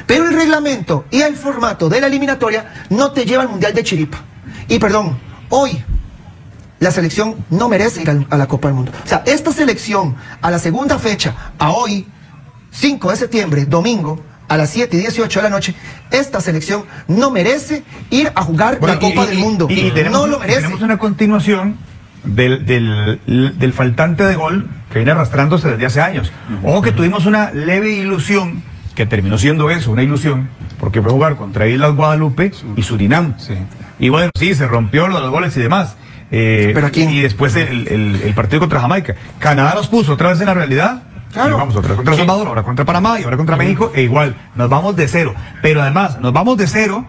Pero el reglamento y el formato de la eliminatoria no te lleva al Mundial de Chiripa. Y perdón, hoy la selección no merece ir a la Copa del Mundo. O sea, esta selección a la segunda fecha, a hoy, 5 de septiembre, domingo, a las 7:18 de la noche, esta selección no merece ir a jugar la Copa del Mundo. No lo merece. Tenemos una continuación del faltante de gol que viene arrastrándose desde hace años. Ojo que tuvimos una leve ilusión, que terminó siendo eso, una ilusión, porque fue a jugar contra Islas Guadalupe y Surinam. Sí. Y bueno, sí, se rompió los goles y demás. ¿Pero aquí? Y después el partido contra Jamaica. Canadá nos puso otra vez en la realidad. Claro. Vamos otra vez contra Salvador, ahora contra Panamá y ahora contra México, e igual, nos vamos de cero. Pero además, nos vamos de cero,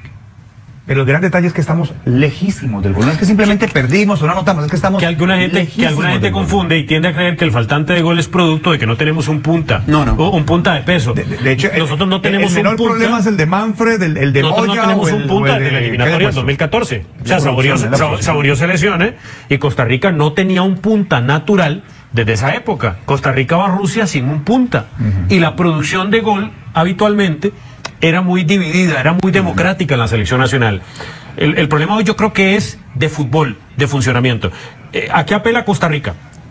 pero el gran detalle es que estamos lejísimos del gol. No es que simplemente perdimos o no anotamos, es que estamos que alguna gente confunde y tiende a creer que el faltante de gol es producto de que no tenemos un punta. O un punta de peso. De hecho, nosotros no tenemos el menor problema es el de Manfred, el de nosotros Moya, no tenemos un punta de la eliminatoria del 2014. O sea, Saborío se lesiona y Costa Rica no tenía un punta natural desde esa época. Costa Rica va a Rusia sin un punta. Y la producción de gol habitualmente era muy dividida, era muy democrática en la selección nacional. El problema hoy yo creo que es de fútbol, de funcionamiento. ¿A qué apela Costa Rica?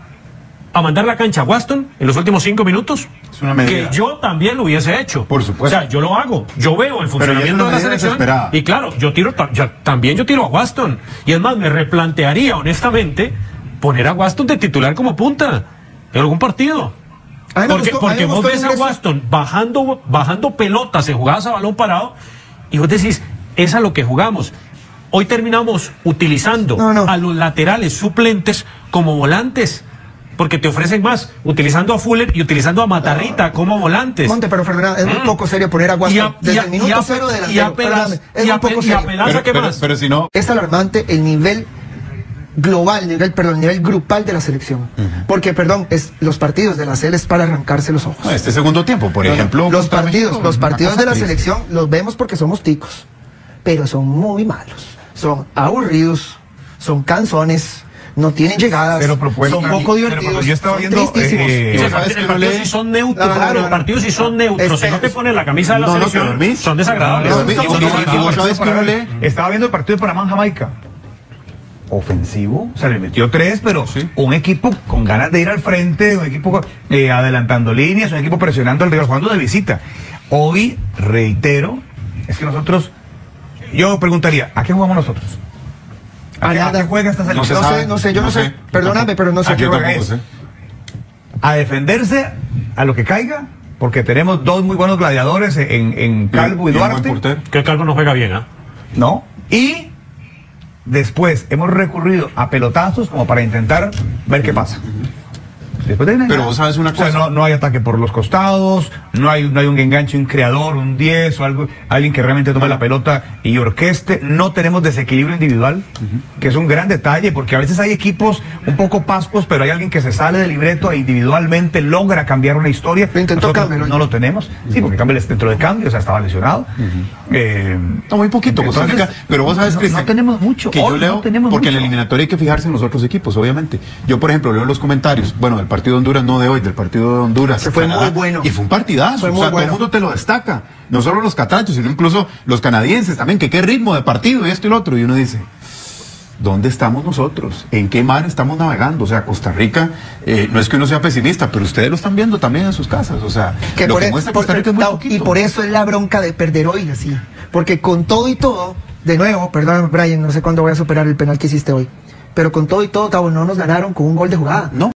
¿A mandar la cancha a Waston en los últimos 5 minutos? Es una medida. Que yo también lo hubiese hecho. Por supuesto. O sea, yo lo hago. Yo veo el funcionamiento de la selección. Y claro, también yo tiro a Waston. Y es más, me replantearía honestamente poner a Waston de titular como punta en algún partido. Porque vos ves a Waston bajando pelotas en jugadas a balón parado y vos decís, es a lo que jugamos. Hoy terminamos utilizando a los laterales suplentes como volantes, porque te ofrecen más, utilizando a Fuller y utilizando a Matarrita como volantes. Monte, pero Fernanda, es muy poco serio poner a Waston desde el minuto cero delantero. Es muy poco serio. Pero si no... Es alarmante el nivel global, el nivel grupal de la selección. Porque, perdón, los partidos de la CL es para arrancarse los ojos. Este segundo tiempo, por ejemplo. Los partidos de la selección los vemos porque somos ticos, pero son muy malos. Son aburridos, son cansones, no tienen llegadas, son poco divertidos, yo estaba viendo, los partidos sí son neutros, los partidos sí son neutros. Si no te pones la camisa de la selección, son desagradables. Estaba viendo el partido de Panamá-Jamaica. Ofensivo, o sea, le metió 3, pero un equipo con ganas de ir al frente, un equipo adelantando líneas, un equipo presionando al rival, jugando de visita. Hoy, reitero, es que nosotros, yo preguntaría, ¿a qué jugamos nosotros? ¿A qué juega esta selección? No sé, perdóname, pero no sé. ¿A qué juega eso? A defenderse a lo que caiga, porque tenemos dos muy buenos gladiadores en Calvo y Duarte. Que Calvo no juega bien, ¿ah? No, y después hemos recurrido a pelotazos como para intentar ver qué pasa. Pero vos sabes una cosa. O sea, no hay ataque por los costados, no hay un enganche, un creador, un 10 o algo, alguien que realmente tome la pelota y orqueste. No tenemos desequilibrio individual, que es un gran detalle, porque a veces hay equipos un poco pascos, pero hay alguien que se sale del libreto e individualmente logra cambiar una historia. Nosotros no lo tenemos. Sí, porque cambia el centro de cambio, o sea, estaba lesionado. No, muy poquito, Costa Rica, pero vos sabes, Cristian, no tenemos mucho. Que yo leo, porque en la eliminatoria hay que fijarse en los otros equipos, obviamente. Yo, por ejemplo, leo los comentarios, bueno, del partido de Honduras, no de hoy, del partido de Honduras. Se fue muy bueno. Y fue un partidazo, todo el mundo te lo destaca. No solo los catrachos, sino incluso los canadienses también, que qué ritmo de partido y esto y lo otro. Y uno dice, ¿dónde estamos nosotros? ¿En qué mar estamos navegando? O sea, Costa Rica, no es que uno sea pesimista, pero ustedes lo están viendo también en sus casas. O sea, que lo que muestra Costa Rica es muy poquito. Y por eso es la bronca de perder hoy, así. Porque con todo y todo, de nuevo, perdón, Brian, no sé cuándo voy a superar el penal que hiciste hoy, pero con todo y todo, Tavo, no nos ganaron con un gol de jugada. No.